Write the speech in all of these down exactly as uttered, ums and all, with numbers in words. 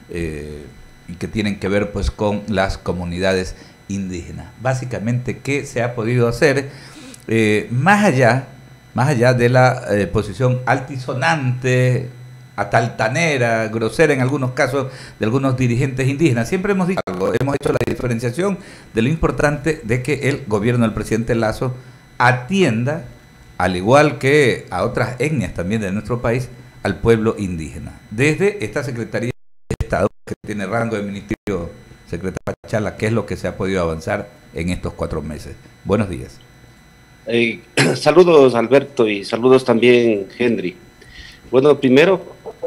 eh, y que tienen que ver pues con las comunidades indígenas. Básicamente, ¿qué se ha podido hacer? Eh, más allá, más allá de la eh, posición altisonante, ataltanera, grosera en algunos casos de algunos dirigentes indígenas. Siempre hemos dicho algo, hemos hecho la diferenciación de lo importante de que el gobierno del presidente Lasso atienda, al igual que a otras etnias también de nuestro país, al pueblo indígena. Desde esta Secretaría de Estado, que tiene rango de ministerio, secretaria Pachala, ¿qué es lo que se ha podido avanzar en estos cuatro meses? Buenos días. Eh, saludos, Alberto, y saludos también, Henry. Bueno, primero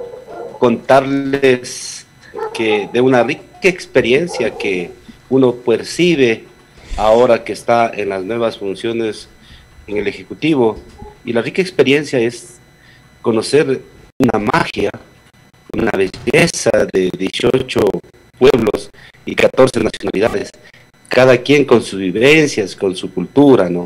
contarles que de una rica experiencia que uno percibe ahora que está en las nuevas funciones en el Ejecutivo, y la rica experiencia es conocer una magia, una belleza de dieciocho pueblos y catorce nacionalidades, cada quien con sus vivencias, con su cultura, ¿no?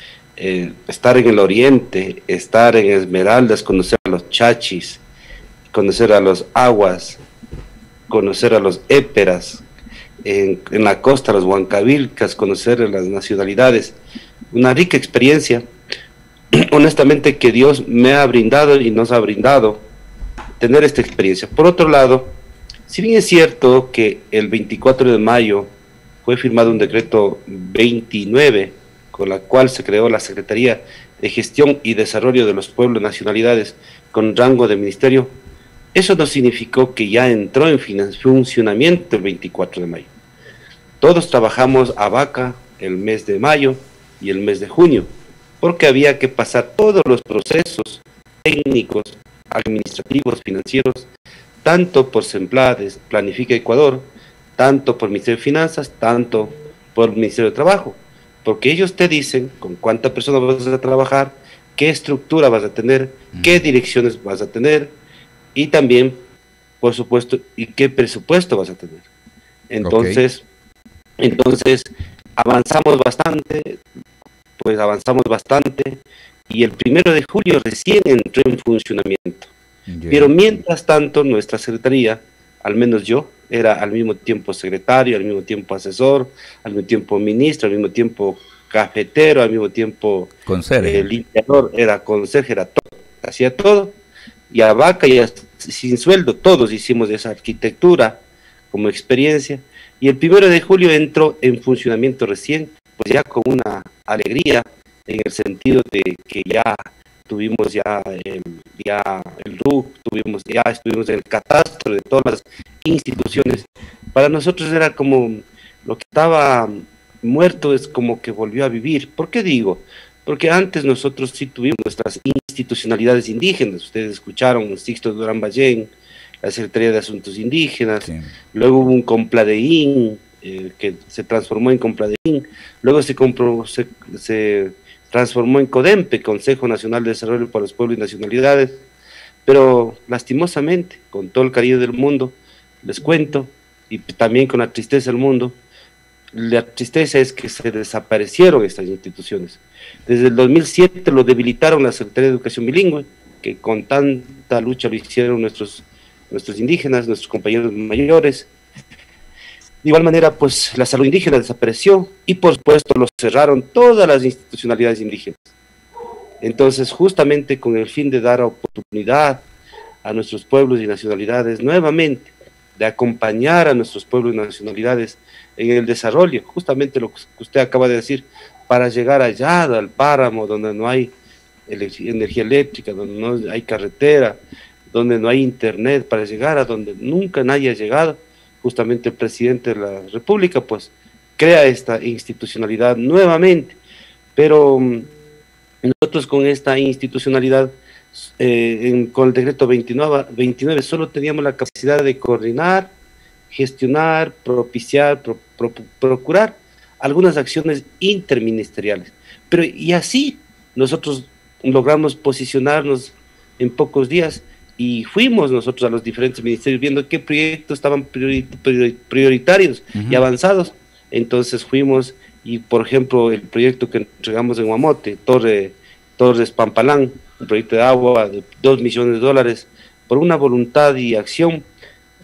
Eh, estar en el oriente, estar en Esmeraldas, conocer a los chachis, conocer a los aguas, conocer a los éperas, en, en la costa los huancavilcas, conocer a las nacionalidades, una rica experiencia, honestamente, que Dios me ha brindado y nos ha brindado tener esta experiencia. Por otro lado, si bien es cierto que el veinticuatro de mayo fue firmado un decreto veintinueve, con la cual se creó la Secretaría de Gestión y Desarrollo de los Pueblos y Nacionalidades con rango de ministerio, eso no significó que ya entró en funcionamiento el veinticuatro de mayo. Todos trabajamos a vaca el mes de mayo y el mes de junio, porque había que pasar todos los procesos técnicos, administrativos, financieros, tanto por SEMPLADES, Planifica Ecuador, tanto por el Ministerio de Finanzas, tanto por el Ministerio de Trabajo, porque ellos te dicen con cuántas personas vas a trabajar, qué estructura vas a tener, qué direcciones vas a tener, y también, por supuesto, y qué presupuesto vas a tener. Entonces, okay. entonces avanzamos bastante, pues avanzamos bastante, y el primero de julio recién entró en funcionamiento. Yeah. Pero mientras tanto, nuestra secretaría, al menos yo, era al mismo tiempo secretario, al mismo tiempo asesor, al mismo tiempo ministro, al mismo tiempo cafetero, al mismo tiempo conserje, eh, limpiador, era conserje, era todo, hacía todo, y a vaca y a, sin sueldo, todos hicimos esa arquitectura como experiencia, y el primero de julio entró en funcionamiento recién, pues ya con una alegría, en el sentido de que ya tuvimos ya el, ya el R U C, tuvimos, ya estuvimos en el catastro de todas las instituciones. Para nosotros era como lo que estaba muerto es como que volvió a vivir. ¿Por qué digo? Porque antes nosotros sí tuvimos nuestras institucionalidades indígenas. Ustedes escucharon Sixto Durán Ballén, la Secretaría de Asuntos Indígenas, sí. Luego hubo un Compladeín, eh, que se transformó en Compladeín, luego se, compró, se, se transformó en CODEMPE, Consejo Nacional de Desarrollo para los Pueblos y Nacionalidades, pero lastimosamente, con todo el cariño del mundo, les cuento, y también con la tristeza del mundo, la tristeza es que se desaparecieron estas instituciones. Desde el dos mil siete lo debilitaron la Secretaría de Educación Bilingüe, que con tanta lucha lo hicieron nuestros, nuestros indígenas, nuestros compañeros mayores. De igual manera, pues la salud indígena desapareció y por supuesto lo cerraron todas las institucionalidades indígenas. Entonces, justamente con el fin de dar oportunidad a nuestros pueblos y nacionalidades nuevamente, de acompañar a nuestros pueblos y nacionalidades en el desarrollo, justamente lo que usted acaba de decir, para llegar allá al páramo, donde no hay energía eléctrica, donde no hay carretera, donde no hay internet, para llegar a donde nunca nadie ha llegado, justamente el presidente de la República, pues, crea esta institucionalidad nuevamente, pero um, nosotros con esta institucionalidad, eh, en, con el decreto veintinueve, veintinueve, solo teníamos la capacidad de coordinar, gestionar, propiciar, pro, pro, procurar algunas acciones interministeriales, pero y así nosotros logramos posicionarnos en pocos días, y fuimos nosotros a los diferentes ministerios viendo qué proyectos estaban priori, priori, prioritarios uh-huh. y avanzados. Entonces fuimos y, por ejemplo, el proyecto que entregamos en Huamote, Torre, Torres Pampalán, un proyecto de agua de dos millones de dólares, por una voluntad y acción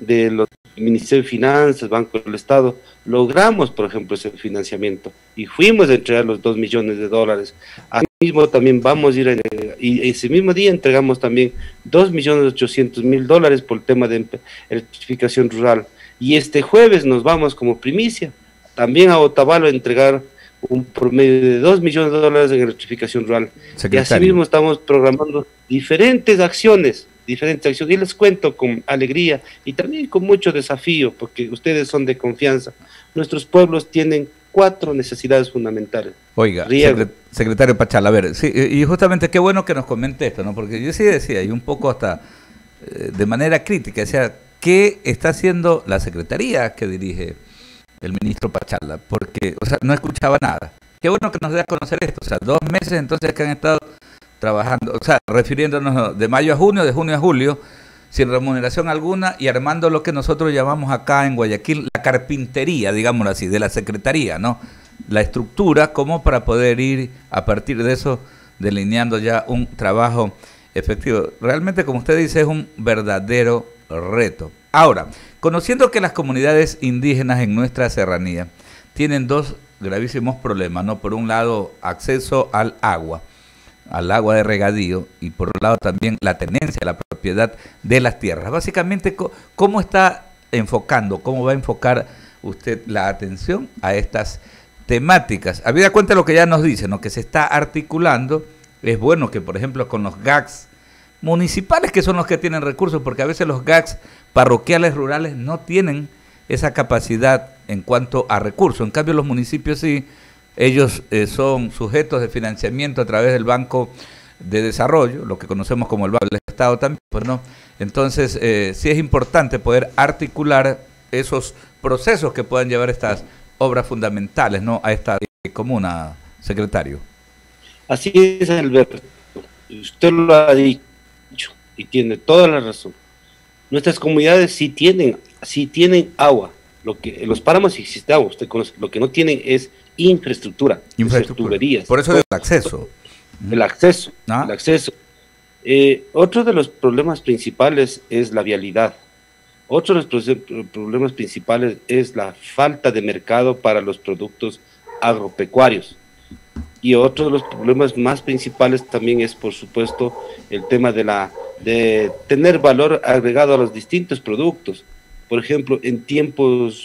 de los Ministerio de Finanzas, Banco del Estado, logramos, por ejemplo, ese financiamiento y fuimos a entregar los dos millones de dólares. Así mismo también vamos a ir, a, y ese mismo día entregamos también dos millones ochocientos mil dólares por el tema de electrificación rural. Y este jueves nos vamos como primicia también a Otavalo a entregar un promedio de dos millones de dólares en electrificación rural. Secretario. Y así mismo estamos programando diferentes acciones, diferentes acciones, y les cuento con alegría y también con mucho desafío, porque ustedes son de confianza. Nuestros pueblos tienen cuatro necesidades fundamentales. Oiga, Riego. Secretario Pachala, a ver, sí, y justamente qué bueno que nos comente esto, ¿no? Porque yo sí decía, y un poco hasta eh, de manera crítica, decía, ¿qué está haciendo la secretaría que dirige el ministro Pachala? Porque, o sea, no escuchaba nada. Qué bueno que nos dé a conocer esto, o sea, dos meses entonces que han estado trabajando, o sea, refiriéndonos de mayo a junio, de junio a julio, sin remuneración alguna y armando lo que nosotros llamamos acá en Guayaquil la carpintería, digámoslo así, de la secretaría, ¿no? La estructura como para poder ir a partir de eso delineando ya un trabajo efectivo. Realmente, como usted dice, es un verdadero reto. Ahora, conociendo que las comunidades indígenas en nuestra serranía tienen dos gravísimos problemas, ¿no? Por un lado, acceso al agua, al agua de regadío, y por otro lado también la tenencia, la propiedad de las tierras. Básicamente, ¿cómo está enfocando, cómo va a enfocar usted la atención a estas temáticas? Habida cuenta de lo que ya nos dice, ¿no? Que se está articulando. Es bueno que, por ejemplo, con los G A Cs municipales, que son los que tienen recursos, porque a veces los G A Cs parroquiales rurales no tienen esa capacidad en cuanto a recursos. En cambio, los municipios sí. Ellos eh, son sujetos de financiamiento a través del Banco de Desarrollo, lo que conocemos como el Banco del Estado también, pues no. Entonces, eh, sí es importante poder articular esos procesos que puedan llevar estas obras fundamentales, ¿no?, a esta comuna, secretario. Así es, Alberto. Usted lo ha dicho y tiene toda la razón. Nuestras comunidades sí tienen, sí tienen agua. Lo que los páramos existe agua, usted conoce. Lo que no tienen es infraestructura, infraestructura. Tuberías. Por eso el acceso. El acceso, ¿Ah? el acceso. Eh, otro de los problemas principales es la vialidad. Otro de los problemas principales es la falta de mercado para los productos agropecuarios. Y otro de los problemas más principales también es, por supuesto, el tema de la de tener valor agregado a los distintos productos. Por ejemplo, en tiempos,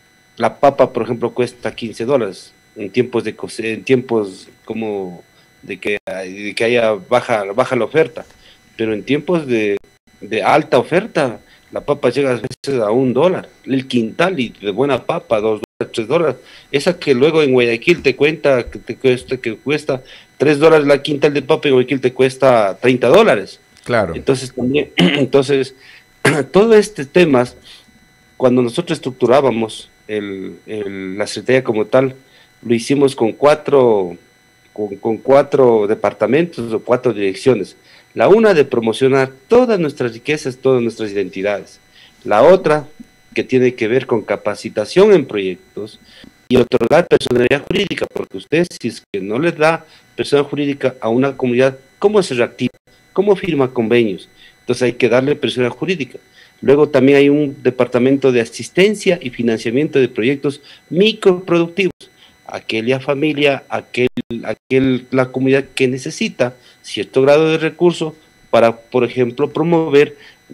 la papa, por ejemplo, cuesta quince dólares, en tiempos de en tiempos como de que, de que haya baja, baja la oferta, pero en tiempos de, de alta oferta, la papa llega a veces a un dólar, el quintal, y de buena papa, dos dólares, tres dólares, esa que luego en Guayaquil te cuenta, que te cuesta, que cuesta tres dólares la quintal de papa, en Guayaquil te cuesta treinta dólares. Claro. Entonces, también, entonces, todo este temas, cuando nosotros estructurábamos el, el, la secretaría como tal, lo hicimos con cuatro, con, con cuatro departamentos o cuatro direcciones. La una de promocionar todas nuestras riquezas, todas nuestras identidades. La otra que tiene que ver con capacitación en proyectos y otorgar personalidad jurídica, porque usted, si es que no le da personalidad jurídica a una comunidad, ¿cómo se reactiva? ¿Cómo firma convenios? Entonces hay que darle personalidad jurídica. Luego también hay un departamento de asistencia y financiamiento de proyectos microproductivos. Aquella familia, aquel, aquel, la comunidad que necesita cierto grado de recursos para, por ejemplo, promover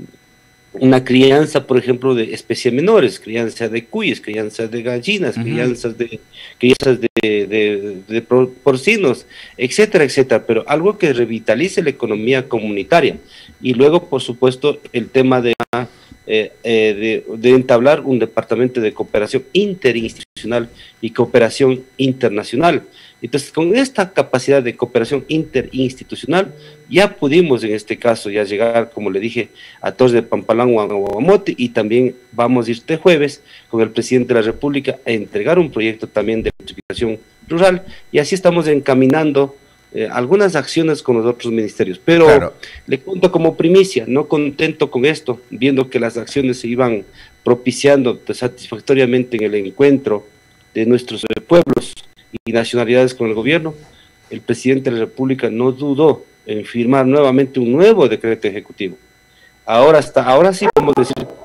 una crianza, por ejemplo, de especies menores, crianza de cuyes, crianza de gallinas, uh-huh. crianzas de crianzas de, de, de, de porcinos, etcétera, etcétera, pero algo que revitalice la economía comunitaria. Y luego, por supuesto, el tema de, eh, eh, de, de entablar un departamento de cooperación interinstitucional y cooperación internacional. Entonces, con esta capacidad de cooperación interinstitucional, ya pudimos en este caso ya llegar, como le dije, a Torres de Pampalán, Guamote, y también vamos a ir este jueves con el presidente de la República a entregar un proyecto también de electrificación rural, y así estamos encaminando eh, algunas acciones con los otros ministerios. Pero claro, le cuento como primicia, no contento con esto, viendo que las acciones se iban propiciando satisfactoriamente en el encuentro de nuestros eh, pueblos y nacionalidades con el gobierno, el presidente de la República no dudó en firmar nuevamente un nuevo decreto ejecutivo. Ahora, hasta, ahora sí podemos decir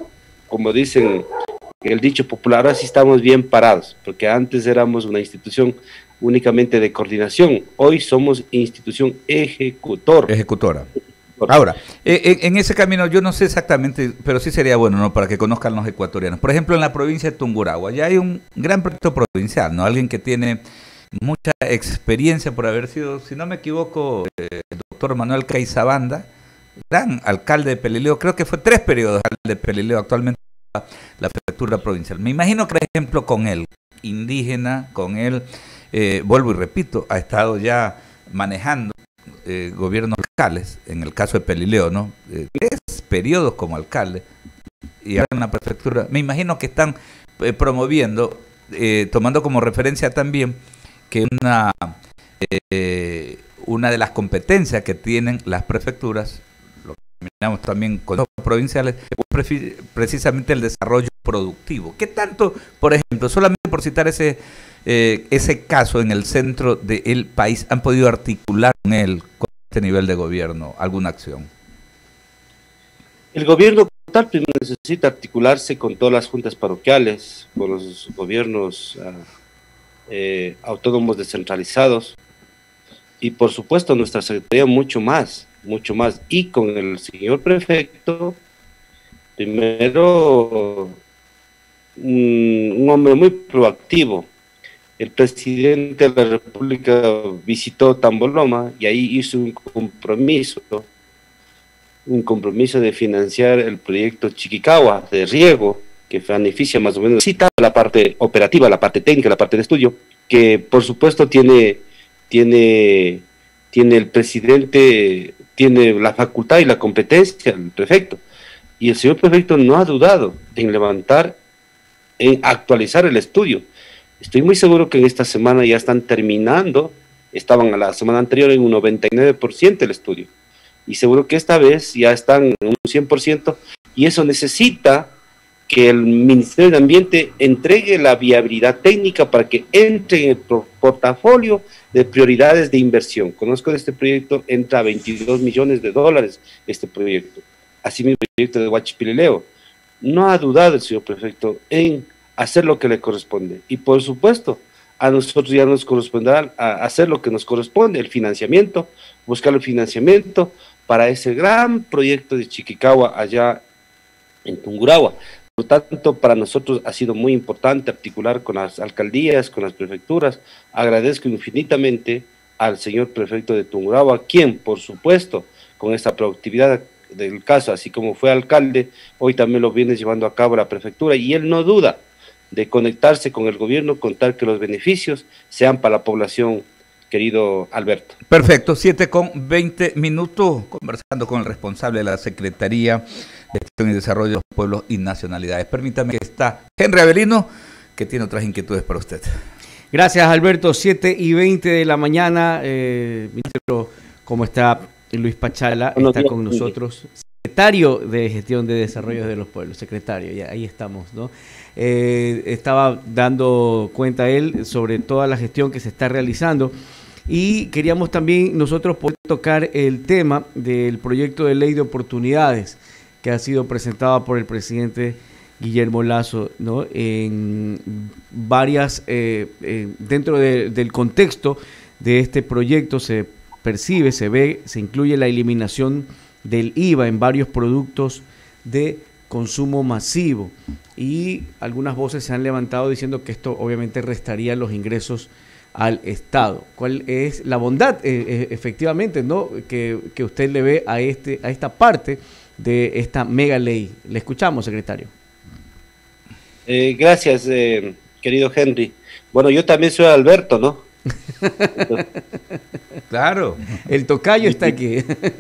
como dicen el dicho popular, ahora sí estamos bien parados, porque antes éramos una institución únicamente de coordinación, hoy somos institución ejecutor. Ejecutora. Ahora, en, en ese camino yo no sé exactamente, pero sí sería bueno, ¿no?, para que conozcan los ecuatorianos. Por ejemplo, en la provincia de Tungurahua ya hay un gran proyecto provincial, ¿no? Alguien que tiene mucha experiencia por haber sido, si no me equivoco, eh, el doctor Manuel Caizabanda, gran alcalde de Pelileo, creo que fue tres periodos alcalde de Pelileo, actualmente la prefectura provincial. Me imagino que, por ejemplo, con él, indígena, con él, eh, vuelvo y repito, ha estado ya manejando eh, gobiernos locales, en el caso de Pelileo, ¿no? Eh, tres periodos como alcalde, y ahora en la prefectura, me imagino que están eh, promoviendo, eh, tomando como referencia también que una, eh, una de las competencias que tienen las prefecturas, lo que miramos también con los provinciales, es precisamente el desarrollo productivo. ¿Qué tanto, por ejemplo, solamente por citar ese, eh, ese caso en el centro del país, han podido articular con él, con este nivel de gobierno, alguna acción? El gobierno tal primero necesita articularse con todas las juntas parroquiales, con los gobiernos uh, eh, autónomos descentralizados y por supuesto nuestra secretaría mucho más, mucho más, y con el señor prefecto, primero un, un hombre muy proactivo. El presidente de la República visitó Tamboloma y ahí hizo un compromiso, un compromiso de financiar el proyecto Chiquicagua de riego, que beneficia más o menos la parte operativa, la parte técnica, la parte de estudio, que por supuesto tiene, tiene, tiene el presidente, tiene la facultad y la competencia, el prefecto, y el señor prefecto no ha dudado en levantar, en actualizar el estudio. Estoy muy seguro que en esta semana ya están terminando, estaban a la semana anterior en un noventa y nueve por ciento el estudio, y seguro que esta vez ya están en un cien por ciento, y eso necesita que el Ministerio de Ambiente entregue la viabilidad técnica para que entre en el portafolio de prioridades de inversión. Conozco de este proyecto, entra a veintidós millones de dólares este proyecto. Asimismo, el proyecto de Huachipilileo. No ha dudado el señor prefecto en hacer lo que le corresponde. Y por supuesto, a nosotros ya nos corresponderá a hacer lo que nos corresponde, el financiamiento, buscar el financiamiento para ese gran proyecto de Chiquicagua allá en Tungurahua. Por lo tanto, para nosotros ha sido muy importante articular con las alcaldías, con las prefecturas. Agradezco infinitamente al señor prefecto de Tungurahua, quien, por supuesto, con esta productividad del caso, así como fue alcalde, hoy también lo viene llevando a cabo la prefectura, y él no duda de conectarse con el gobierno, contar que los beneficios sean para la población, querido Alberto. Perfecto, siete con veinte minutos, conversando con el responsable de la Secretaría de Gestión y Desarrollo de los Pueblos y Nacionalidades. Permítame que está Henry Avelino, que tiene otras inquietudes para usted. Gracias, Alberto. siete y veinte de la mañana, eh, ministro, ¿cómo está? Luis Pachala Buenos está días, con nosotros, secretario de Gestión de Desarrollo de los Pueblos, secretario, ya ahí estamos, ¿no? Eh, estaba dando cuenta él sobre toda la gestión que se está realizando y queríamos también nosotros poder tocar el tema del proyecto de ley de oportunidades que ha sido presentado por el presidente Guillermo Lasso, ¿no? En varias, eh, eh, dentro de, del contexto de este proyecto se percibe, se ve, se incluye la eliminación del I V A en varios productos de consumo masivo y algunas voces se han levantado diciendo que esto obviamente restaría los ingresos al Estado. ¿Cuál es la bondad, eh, eh, efectivamente, ¿no?, que, que usted le ve a, este, a esta parte de esta mega ley? Le escuchamos, secretario. Eh, gracias, eh, querido Henry. Bueno, yo también soy Alberto, ¿no? Claro, el tocayo está aquí.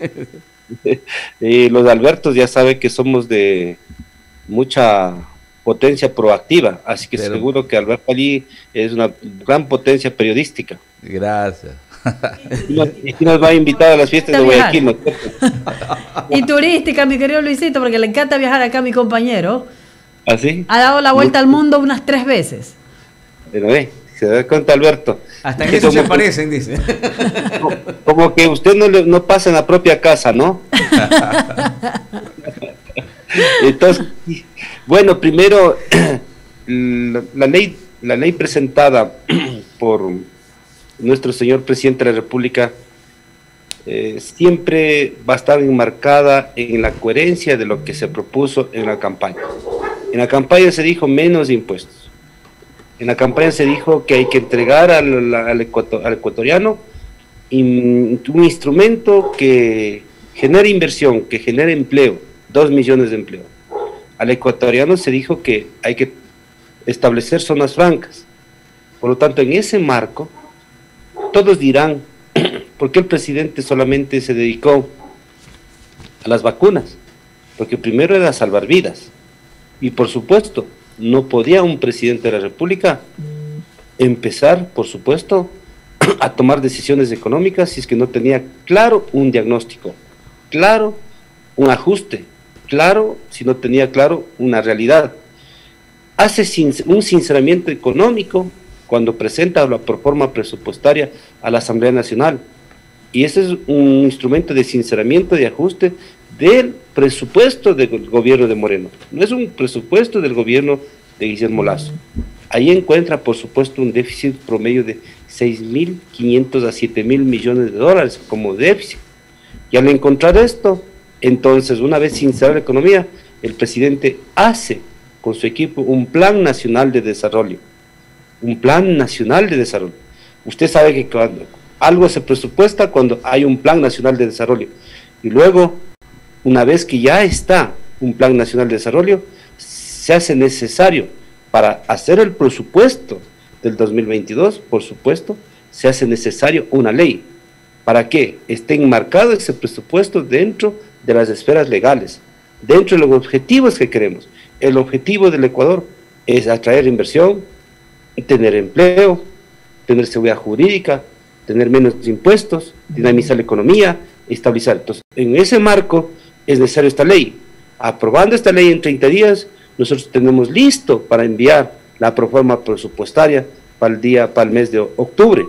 Y los Albertos ya saben que somos de mucha potencia proactiva, así que Pero, seguro que Alberto allí es una gran potencia periodística. Gracias. Y nos, y nos va a invitar a las fiestas de Guayaquil, ¿no? Y turística, mi querido Luisito, porque le encanta viajar acá a mi compañero. ¿Ah, sí? Ha dado la vuelta Muy... al mundo unas tres veces. Pero ve, se da cuenta Alberto. Hasta en eso como, se parecen, dice. Como, como que usted no, le, no pasa en la propia casa, ¿no? Entonces, Bueno, primero, la, la ley, la ley presentada por nuestro señor presidente de la República eh, siempre va a estar enmarcada en la coherencia de lo que se propuso en la campaña. En la campaña se dijo menos impuestos. En la campaña se dijo que hay que entregar al, al, ecuator, al ecuatoriano in, un instrumento que genere inversión, que genere empleo, dos millones de empleo. Al ecuatoriano se dijo que hay que establecer zonas francas. Por lo tanto, en ese marco, todos dirán, ¿por qué el presidente solamente se dedicó a las vacunas? Porque primero era salvar vidas. Y por supuesto, no podía un presidente de la República empezar, por supuesto, a tomar decisiones económicas si es que no tenía claro un diagnóstico, claro un ajuste, claro si no tenía claro una realidad. Hace un sinceramiento económico cuando presenta la proforma presupuestaria a la Asamblea Nacional. Y ese es un instrumento de sinceramiento y ajuste del presupuesto del gobierno de Moreno. No es un presupuesto del gobierno de Guillermo Lasso. Ahí encuentra, por supuesto, un déficit promedio de seis mil quinientos a siete mil millones de dólares como déficit. Y al encontrar esto, entonces, una vez sincerada la economía, el presidente hace con su equipo un plan nacional de desarrollo. Un plan nacional de desarrollo. Usted sabe que cuando algo se presupuesta cuando hay un plan nacional de desarrollo. Y luego, una vez que ya está un plan nacional de desarrollo, se hace necesario para hacer el presupuesto del dos mil veintidós, por supuesto, se hace necesario una ley. ¿Para que esté enmarcado ese presupuesto dentro de las esferas legales, dentro de los objetivos que queremos? El objetivo del Ecuador es atraer inversión, tener empleo, tener seguridad jurídica, tener menos impuestos, dinamizar la economía, estabilizar. Entonces, en ese marco es necesaria esta ley. Aprobando esta ley en treinta días, nosotros tenemos listo para enviar la proforma presupuestaria para el día, para el mes de octubre,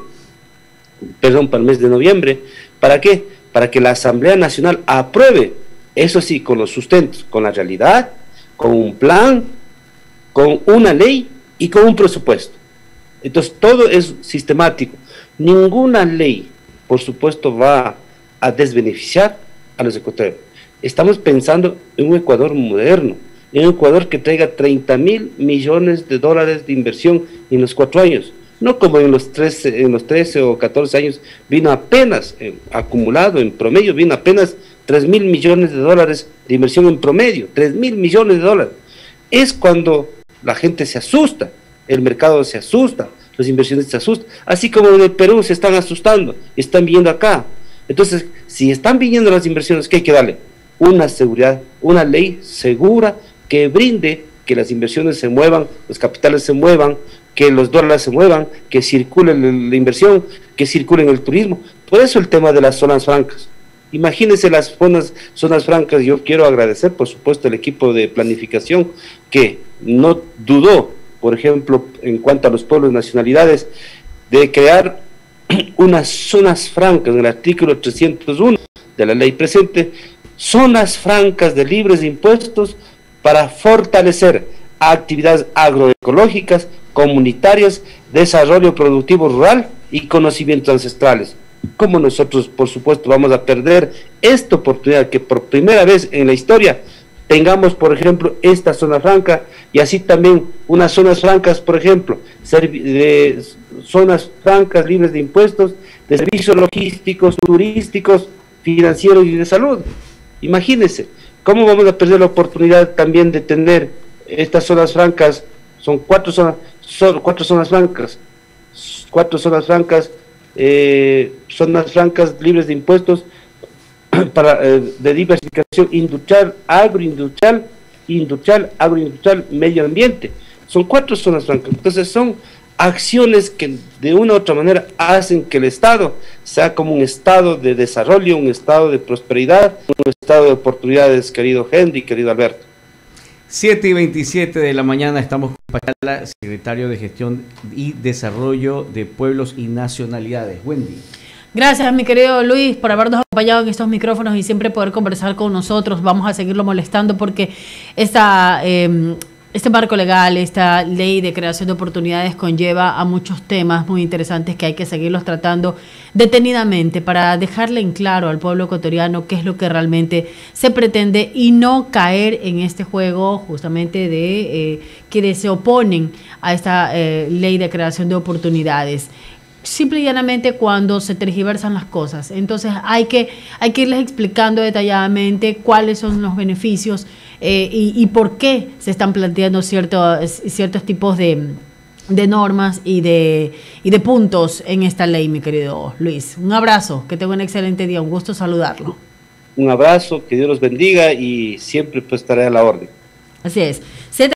perdón, para el mes de noviembre. ¿Para qué? Para que la Asamblea Nacional apruebe, eso sí, con los sustentos, con la realidad, con un plan, con una ley y con un presupuesto. Entonces, todo es sistemático. Ninguna ley, por supuesto, va a desbeneficiar a los ecuatorianos. Estamos pensando en un Ecuador moderno, en un Ecuador que traiga treinta mil millones de dólares de inversión en los cuatro años. No como en los trece, en los trece o catorce años vino apenas, eh, acumulado en promedio, vino apenas tres mil millones de dólares de inversión en promedio, tres mil millones de dólares. Es cuando la gente se asusta, el mercado se asusta, los inversionistas se asustan, así como en el Perú se están asustando, están viniendo acá. Entonces, si están viniendo las inversiones, ¿qué hay que darle? Una seguridad, una ley segura que brinde que las inversiones se muevan, los capitales se muevan, que los dólares se muevan, que circule la inversión, que circule en el turismo. Por eso el tema de las zonas francas. Imagínense las zonas, zonas francas. Yo quiero agradecer, por supuesto, al equipo de planificación que no dudó, por ejemplo, en cuanto a los pueblos y nacionalidades, de crear unas zonas francas en el artículo trescientos uno de la ley presente, zonas francas de libres de impuestos para fortalecer actividades agroecológicas, comunitarias, desarrollo productivo rural y conocimientos ancestrales. ¿Cómo nosotros, por supuesto, vamos a perder esta oportunidad que por primera vez en la historia tengamos, por ejemplo, esta zona franca y así también unas zonas francas, por ejemplo, de zonas francas libres de impuestos, de servicios logísticos, turísticos, financieros y de salud? Imagínense, ¿cómo vamos a perder la oportunidad también de tener estas zonas francas? Son cuatro zonas, son cuatro zonas francas, cuatro zonas francas, eh, zonas francas libres de impuestos para eh, de diversificación industrial, agroindustrial, industrial, agroindustrial, medio ambiente. Son cuatro zonas francas. Entonces son acciones que de una u otra manera hacen que el Estado sea como un estado de desarrollo, un estado de prosperidad, un estado de oportunidades, querido Henry, querido Alberto. siete y veintisiete de la mañana estamos con Pachala, secretario de Gestión y Desarrollo de Pueblos y Nacionalidades. Wendy. Gracias, mi querido Luis, por habernos acompañado en estos micrófonos y siempre poder conversar con nosotros. Vamos a seguirlo molestando porque esta eh, Este marco legal, esta ley de creación de oportunidades conlleva a muchos temas muy interesantes que hay que seguirlos tratando detenidamente para dejarle en claro al pueblo ecuatoriano qué es lo que realmente se pretende y no caer en este juego justamente de eh, quienes se oponen a esta eh, ley de creación de oportunidades. Simple y llanamente cuando se tergiversan las cosas. Entonces hay que, hay que irles explicando detalladamente cuáles son los beneficios eh, y, y por qué se están planteando ciertos, ciertos tipos de, de normas y de, y de puntos en esta ley, mi querido Luis. Un abrazo, que tenga un excelente día, un gusto saludarlo. Un abrazo, que Dios los bendiga y siempre pues estaré a la orden. Así es.